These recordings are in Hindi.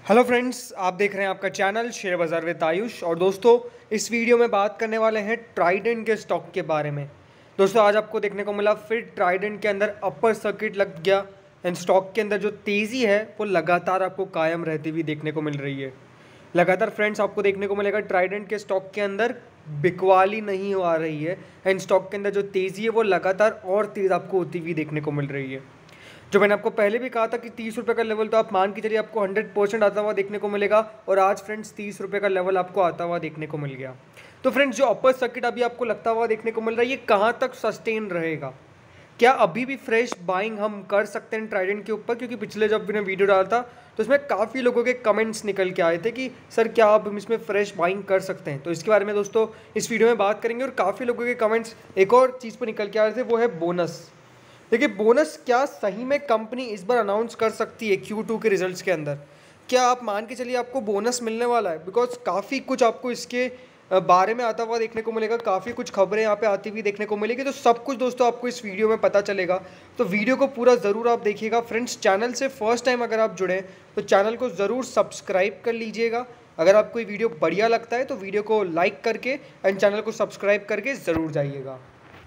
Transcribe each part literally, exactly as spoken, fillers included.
हेलो फ्रेंड्स, आप देख रहे हैं आपका channel share Bazaar with Ayush. और दोस्तों, इस वीडियो में बात करने वाले हैं ट्राइडेंट के स्टॉक के बारे में। दोस्तों, आज आपको देखने को मिला फिर ट्राइडेंट के अंदर अपर सर्किट लग गया एंड स्टॉक के अंदर जो तेज़ी है वो लगातार आपको कायम रहती हुई देखने को मिल रही है। लगातार फ्रेंड्स आपको देखने को मिलेगा ट्राइडेंट के स्टॉक के अंदर बिकवाली नहीं हो आ रही है एंड स्टॉक के अंदर जो तेज़ी है वो लगातार और तेज़ आपको होती हुई देखने को मिल रही है। जो मैंने आपको पहले भी कहा था कि तीस रुपये का लेवल तो आप मान के चलिए आपको हंड्रेड परसेंट आता हुआ देखने को मिलेगा, और आज फ्रेंड्स तीस रुपये का लेवल आपको आता हुआ देखने को मिल गया। तो फ्रेंड्स, जो अपर सर्किट अभी आपको लगता हुआ देखने को मिल रहा है ये कहाँ तक सस्टेन रहेगा? क्या अभी भी फ्रेश बाइंग हम कर सकते हैं ट्राइडेंट के ऊपर? क्योंकि पिछले जब मैंने वीडियो डाला था तो इसमें काफ़ी लोगों के कमेंट्स निकल के आए थे कि सर क्या आप इसमें फ्रेश बाइंग कर सकते हैं। तो इसके बारे में दोस्तों इस वीडियो में बात करेंगे। और काफ़ी लोगों के कमेंट्स एक और चीज़ पर निकल के आ रहे थे, वो है बोनस। देखिए, बोनस क्या सही में कंपनी इस बार अनाउंस कर सकती है क्यू टू के रिजल्ट्स के अंदर? क्या आप मान के चलिए आपको बोनस मिलने वाला है? बिकॉज काफ़ी कुछ आपको इसके बारे में आता हुआ देखने को मिलेगा, काफ़ी कुछ खबरें यहाँ पे आती हुई देखने को मिलेगी। तो सब कुछ दोस्तों आपको इस वीडियो में पता चलेगा, तो वीडियो को पूरा ज़रूर आप देखिएगा। फ्रेंड्स, चैनल से फर्स्ट टाइम अगर आप जुड़े तो चैनल को ज़रूर सब्सक्राइब कर लीजिएगा। अगर आपको ये वीडियो बढ़िया लगता है तो वीडियो को लाइक करके एंड चैनल को सब्सक्राइब करके ज़रूर जाइएगा।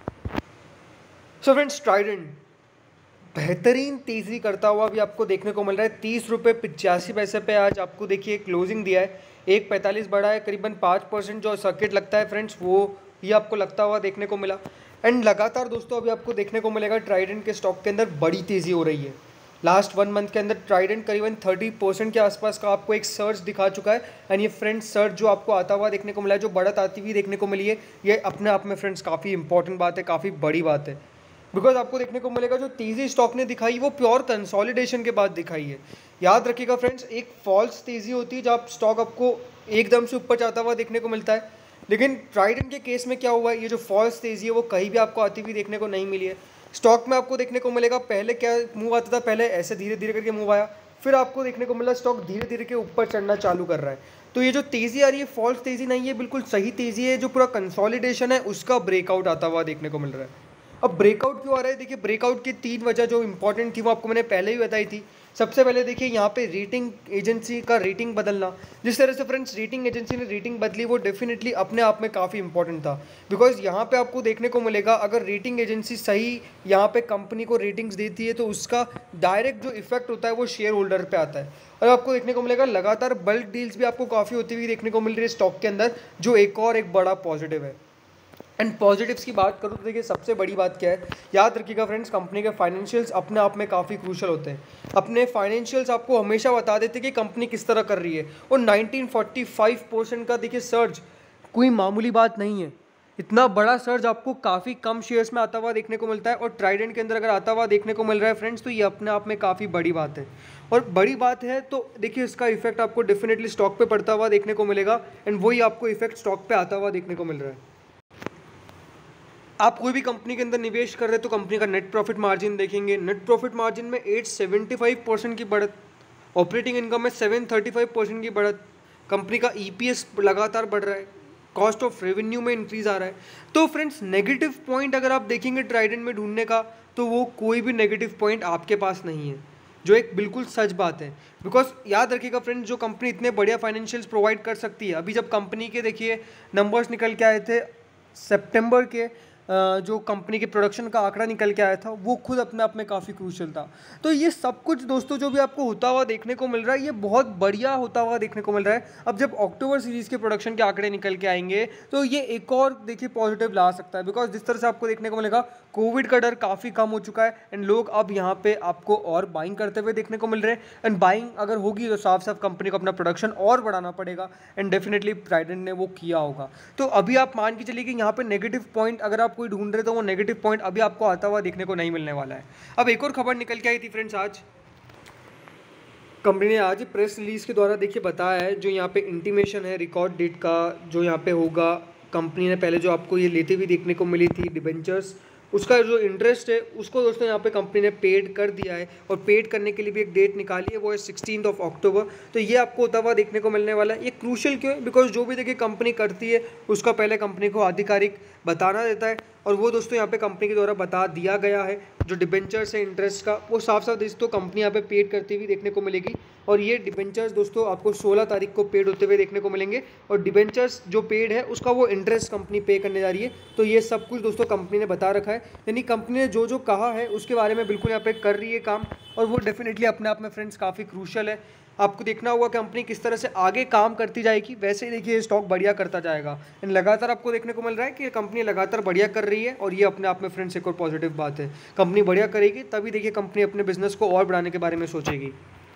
सो फ्रेंड्स, ट्राइडेंट बेहतरीन तेज़ी करता हुआ भी आपको देखने को मिल रहा है। तीस रुपये पिचासी पैसे पे आज आपको देखिए क्लोजिंग दिया है। एक पैंतालीस बढ़ा है, करीबन पाँच परसेंट जो सर्किट लगता है फ्रेंड्स वो ये आपको लगता हुआ देखने को मिला। एंड लगातार दोस्तों अभी आपको देखने को मिलेगा ट्राइडेंट के स्टॉक के अंदर बड़ी तेज़ी हो रही है। लास्ट वन मंथ के अंदर ट्राइडेंट करीबन थर्टी परसेंट के आसपास का आपको एक सर्च दिखा चुका है। एंड ये फ्रेंड्स सर्च जो आपको आता हुआ देखने को मिला है, जो बढ़त आती हुई देखने को मिली है, ये अपने आप में फ्रेंड्स काफ़ी इंपॉर्टेंट बात है, काफ़ी बड़ी बात है। बिकॉज आपको देखने को मिलेगा जो तेज़ी स्टॉक ने दिखाई वो प्योर कंसोलिडेशन के बाद दिखाई है। याद रखिएगा फ्रेंड्स, एक फॉल्स तेज़ी होती है जब स्टॉक आपको एकदम से ऊपर जाता हुआ देखने को मिलता है। लेकिन ट्राइडेंट के केस में क्या हुआ है, ये जो फॉल्स तेज़ी है वो कहीं भी आपको आती हुई देखने को नहीं मिली है। स्टॉक में आपको देखने को मिलेगा पहले क्या मूव आता था, पहले ऐसे धीरे धीरे करके मूव आया, फिर आपको देखने को मिला स्टॉक धीरे धीरे के ऊपर चढ़ना चालू कर रहा है। तो ये जो तेज़ी आ रही है फॉल्स तेज़ी नहीं है, बिल्कुल सही तेज़ी है। जो पूरा कंसोलिडेशन है उसका ब्रेकआउट आता हुआ देखने को मिल रहा है। अब ब्रेकआउट क्यों आ रहा है? देखिए, ब्रेकआउट की तीन वजह जो इंपॉर्टेंट थी वो आपको मैंने पहले ही बताई थी। सबसे पहले देखिए यहाँ पे रेटिंग एजेंसी का रेटिंग बदलना। जिस तरह से फ्रेंड्स रेटिंग एजेंसी ने रेटिंग बदली वो डेफिनेटली अपने आप में काफ़ी इंपॉर्टेंट था। बिकॉज यहाँ पे आपको देखने को मिलेगा अगर रेटिंग एजेंसी सही यहाँ पे कंपनी को रेटिंग्स देती है तो उसका डायरेक्ट जो इफेक्ट होता है वो शेयर होल्डर पे आता है। और आपको देखने को मिलेगा लगातार बल्क डील्स भी आपको काफ़ी होती हुई देखने को मिल रही है स्टॉक के अंदर, जो एक और एक बड़ा पॉजिटिव है। एंड पॉजिटिव्स की बात करूँ तो देखिए सबसे बड़ी बात क्या है, याद रखिएगा फ्रेंड्स, कंपनी के फाइनेंशियल्स अपने आप में काफ़ी क्रूशल होते हैं। अपने फाइनेंशियल्स आपको हमेशा बता देते हैं कि कंपनी किस तरह कर रही है। और नाइनटीन फोर्टी फाइव परसेंट का देखिए सर्ज कोई मामूली बात नहीं है। इतना बड़ा सर्ज आपको काफ़ी कम शेयर्स में आता हुआ देखने को मिलता है, और ट्राइडेंट के अंदर अगर आता हुआ देखने को मिल रहा है फ्रेंड्स तो ये अपने आप में काफ़ी बड़ी बात है। और बड़ी बात है तो देखिए इसका इफेक्ट आपको डेफिनेटली स्टॉक पे पड़ता हुआ देखने को मिलेगा, एंड वही आपको इफेक्ट स्टॉक पे आता हुआ देखने को मिल रहा है। आप कोई भी कंपनी के अंदर निवेश कर रहे हैं तो कंपनी का नेट प्रॉफिट मार्जिन देखेंगे। नेट प्रॉफिट मार्जिन में आठ सौ पचहत्तर परसेंट की बढ़त, ऑपरेटिंग इनकम में सात सौ पैंतीस परसेंट की बढ़त, कंपनी का ईपीएस लगातार बढ़ रहा है, कॉस्ट ऑफ रेवेन्यू में इंक्रीज आ रहा है। तो फ्रेंड्स, नेगेटिव पॉइंट अगर आप देखेंगे ट्राइडेंट में ढूंढने का तो वो कोई भी नेगेटिव पॉइंट आपके पास नहीं है, जो एक बिल्कुल सच बात है। बिकॉज याद रखिएगा फ्रेंड्स, जो कंपनी इतने बढ़िया फाइनेंशियल्स प्रोवाइड कर सकती है, अभी जब कंपनी के देखिए नंबर्स निकल के आए थे सितंबर के, जो कंपनी के प्रोडक्शन का आंकड़ा निकल के आया था वो खुद अपने आप में काफ़ी क्रूशियल था। तो ये सब कुछ दोस्तों जो भी आपको होता हुआ देखने को मिल रहा है ये बहुत बढ़िया होता हुआ देखने को मिल रहा है। अब जब अक्टूबर सीरीज़ के प्रोडक्शन के आंकड़े निकल के आएंगे तो ये एक और देखिए पॉजिटिव ला सकता है। बिकॉज जिस तरह से आपको देखने को मिलेगा कोविड का डर काफ़ी कम हो चुका है, एंड लोग अब यहाँ पे आपको और बाइंग करते हुए देखने को मिल रहे हैं। एंड बाइंग अगर होगी तो साफ साफ कंपनी को अपना प्रोडक्शन और बढ़ाना पड़ेगा, एंड डेफिनेटली ट्राइडेंट ने वो किया होगा। तो अभी आप मान के चलिए कि यहाँ पे नेगेटिव पॉइंट अगर आप कोई ढूंढ रहे तो वो नेगेटिव पॉइंट अभी आपको आता हुआ देखने को नहीं मिलने वाला है। अब एक और खबर निकल के आई थी फ्रेंड्स, आज कंपनी ने आज ही प्रेस रिलीज के द्वारा देखिए बताया है, जो यहाँ पे इंटीमेशन है रिकॉर्ड डेट का जो यहाँ पे होगा, कंपनी ने पहले जो आपको ये लेते हुए देखने को मिली थी डिबेंचर्स, उसका जो इंटरेस्ट है उसको दोस्तों यहाँ पे कंपनी ने पेड कर दिया है, और पेड करने के लिए भी एक डेट निकाली है, वो है सिक्सटीन ऑफ अक्टूबर। तो ये आपको होता हुआ देखने को मिलने वाला है। ये क्रूशियल क्यों है? बिकॉज जो भी देखिए कंपनी करती है उसका पहले कंपनी को आधिकारिक बताना देता है, और वो दोस्तों यहाँ पे कंपनी के द्वारा बता दिया गया है। जो डिबेंचर्स है इंटरेस्ट का वो साफ साफ दोस्तों कंपनी यहाँ पे पेड करती हुई देखने को मिलेगी और ये डिबेंचर्स दोस्तों आपको सोलह तारीख को पेड होते हुए देखने को मिलेंगे और डिबेंचर्स जो पेड है उसका वो इंटरेस्ट कंपनी पे करने जा रही है। तो ये सब कुछ दोस्तों कंपनी ने बता रखा है, यानी कंपनी ने जो जो कहा है उसके बारे में बिल्कुल यहाँ पे कर रही है काम और वो डेफिनेटली अपने आप में फ्रेंड्स काफ़ी क्रूशल है। आपको देखना होगा कंपनी किस तरह से आगे काम करती जाएगी, वैसे ही देखिए स्टॉक बढ़िया करता जाएगा। लगातार आपको देखने को मिल रहा है कि कंपनी लगातार बढ़िया कर रही है और ये अपने आप में फ्रेंड्स एक और पॉजिटिव बात है। कंपनी बढ़िया करेगी तभी देखिए कंपनी अपने बिजनेस को और बढ़ाने के बारे में सोचेगी।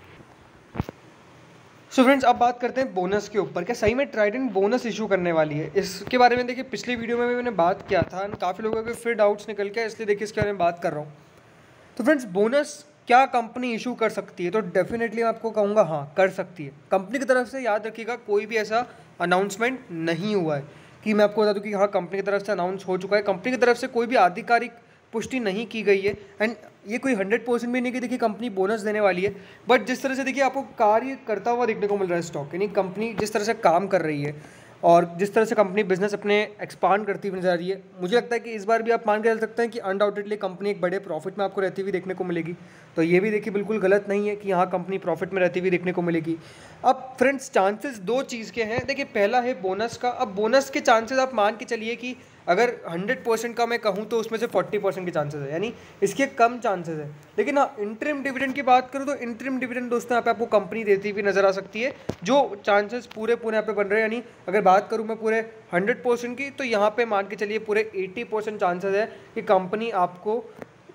सो फ्रेंड्स अब बात करते हैं बोनस के ऊपर। क्या सही में ट्राइडेंट बोनस इशू करने वाली है? इसके बारे में देखिए पिछली वीडियो में भी मैंने बात किया था, काफ़ी लोगों के फिर डाउट्स निकल के, इसलिए देखिए इसके बारे में बात कर रहा हूँ। तो फ्रेंड्स बोनस क्या कंपनी इशू कर सकती है? तो डेफिनेटली मैं आपको कहूँगा हाँ कर सकती है। कंपनी की तरफ से याद रखिएगा कोई भी ऐसा अनाउंसमेंट नहीं हुआ है कि मैं आपको बता दूँ कि हाँ कंपनी की तरफ से अनाउंस हो चुका है। कंपनी की तरफ से कोई भी आधिकारिक पुष्टि नहीं की गई है एंड ये कोई हंड्रेड परसेंट भी नहीं कि देखिए कंपनी बोनस देने वाली है। बट जिस तरह से देखिए आपको कार्य करता हुआ देखने को मिल रहा है स्टॉक, यानी कंपनी जिस तरह से काम कर रही है और जिस तरह से कंपनी बिजनेस अपने एक्सपांड करती हुई नजर आ रही है, मुझे लगता है कि इस बार भी आप मान के चल सकते हैं कि अनडाउटेडली कंपनी एक बड़े प्रॉफिट में आपको रहती हुई देखने को मिलेगी। तो ये भी देखिए बिल्कुल गलत नहीं है कि यहाँ कंपनी प्रॉफिट में रहती हुई देखने को मिलेगी। अब फ्रेंड्स चांसेस दो चीज़ के हैं। देखिए पहला है बोनस का। अब बोनस के चांसेस आप मान के चलिए कि अगर हंड्रेड परसेंट का मैं कहूँ तो उसमें से फोर्टी परसेंट के चांसेस है, यानी इसके कम चांसेस है। लेकिन हाँ इंटरिम डिविडेंड की बात करूँ तो इंटरिम डिविडेंड दोस्तों यहाँ पे आपको कंपनी देती हुई नजर आ सकती है, जो चांसेस पूरे पूरे यहाँ पे बन रहे हैं। यानी अगर बात करूँ मैं पूरे हंड्रेड परसेंट की तो यहाँ पे मान के चलिए पूरे एटी परसेंट चांसेस है कि कंपनी आपको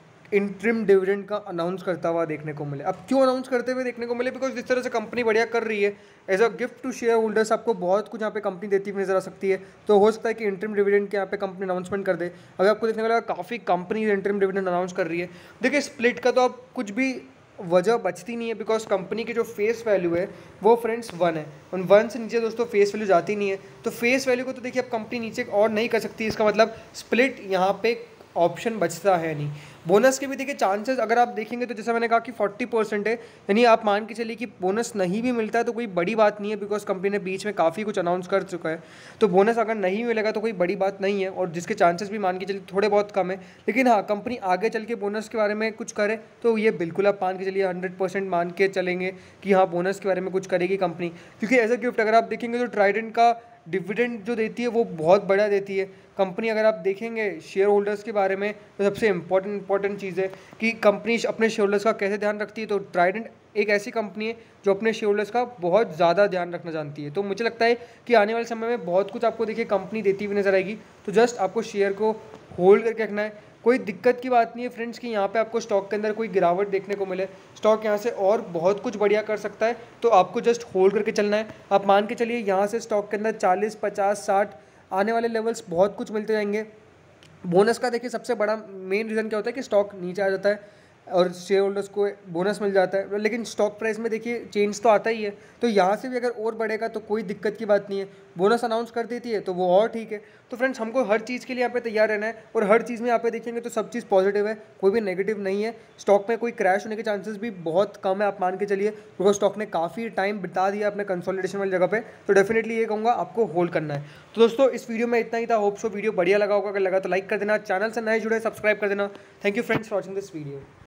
इंटरिम डिविडेंड का अनाउंस करता हुआ देखने को मिले। अब क्यों अनाउंस करते हुए देखने को मिले? बिकॉज जिस तरह से कंपनी बढ़िया कर रही है as a gift to shareholders आपको बहुत कुछ यहाँ पे कंपनी देती हुई नजर आ सकती है। तो हो सकता है कि इंटरिम डिविडेंड के यहाँ पे कंपनी अनाउंसमेंट कर दे। अगर आपको देखने को लगा काफ़ी कंपनी इंटरिम डिविडेंड अनाउंस कर रही है, देखिए स्प्लिट का तो अब कुछ भी वजह बचती नहीं है बिकॉज कंपनी की जो फेस वैल्यू है वो फ्रेंड्स वन है और वन से नीचे दोस्तों फेस वैल्यू जाती नहीं है। तो फेस वैल्यू को तो देखिए अब कंपनी नीचे और नहीं कर सकती, इसका मतलब स्प्लिट यहाँ पे ऑप्शन बचता है नहीं। बोनस के भी देखिए चांसेस अगर आप देखेंगे तो जैसा मैंने कहा कि फोर्टी परसेंट है, यानी आप मान के चलिए कि बोनस नहीं भी मिलता है तो कोई बड़ी बात नहीं है बिकॉज कंपनी ने बीच में काफ़ी कुछ अनाउंस कर चुका है। तो बोनस अगर नहीं मिलेगा तो कोई बड़ी बात नहीं है और जिसके चांसेस भी मान के चलिए थोड़े बहुत कम है। लेकिन हाँ कंपनी आगे चल के बोनस के बारे में कुछ करे तो ये बिल्कुल आप मान के चलिए हंड्रेड परसेंट मान के चलेंगे कि हाँ बोनस के बारे में कुछ करेगी कंपनी। क्योंकि एज अ गिफ्ट अगर आप देखेंगे तो ट्राइडेंट का डिविडेंड जो देती है वो बहुत बड़ा देती है कंपनी। अगर आप देखेंगे शेयर होल्डर्स के बारे में तो सबसे इंपॉर्टेंट इंपॉर्टेंट चीज़ है कि कंपनी अपने शेयर होल्डर्स का कैसे ध्यान रखती है। तो ट्राइडेंट एक ऐसी कंपनी है जो अपने शेयर होल्डर्स का बहुत ज़्यादा ध्यान रखना जानती है। तो मुझे लगता है कि आने वाले समय में बहुत कुछ आपको देखिए कंपनी देती हुई नजर आएगी। तो जस्ट आपको शेयर को होल्ड करके रखना है। कोई दिक्कत की बात नहीं है फ्रेंड्स कि यहाँ पे आपको स्टॉक के अंदर कोई गिरावट देखने को मिले, स्टॉक यहाँ से और बहुत कुछ बढ़िया कर सकता है। तो आपको जस्ट होल्ड करके चलना है। आप मान के चलिए यहाँ से स्टॉक के अंदर चालीस पचास साठ आने वाले लेवल्स बहुत कुछ मिलते जाएंगे। बोनस का देखिए सबसे बड़ा मेन रीज़न क्या होता है कि स्टॉक नीचे आ जाता है और शेयर होल्डर्स को बोनस मिल जाता है, लेकिन स्टॉक प्राइस में देखिए चेंज तो आता ही है। तो यहाँ से भी अगर और बढ़ेगा तो कोई दिक्कत की बात नहीं है। बोनस अनाउंस कर देती है तो वो और ठीक है। तो फ्रेंड्स हमको हर चीज़ के लिए यहाँ पे तैयार रहना है और हर चीज़ में यहाँ पे देखेंगे तो सब चीज़ पॉजिटिव है, कोई भी नेगेटिव नहीं है। स्टॉक में कोई क्रैश होने के चांसेस भी बहुत कम है आप मान के चलिए, क्योंकि स्टॉक ने काफ़ी टाइम बिता दिया अपने कंसोलिडेशन वाली जगह पे। तो डेफिनेटली ये कहूँगा आपको होल्ड करना है। तो दोस्तों इस वीडियो में इतना ही था। होप सो वीडियो बढ़िया लगा होगा, अगर लगा तो लाइक कर देना, चैनल से नए जुड़े सब्सक्राइब कर देना। Thank you friends for watching this video.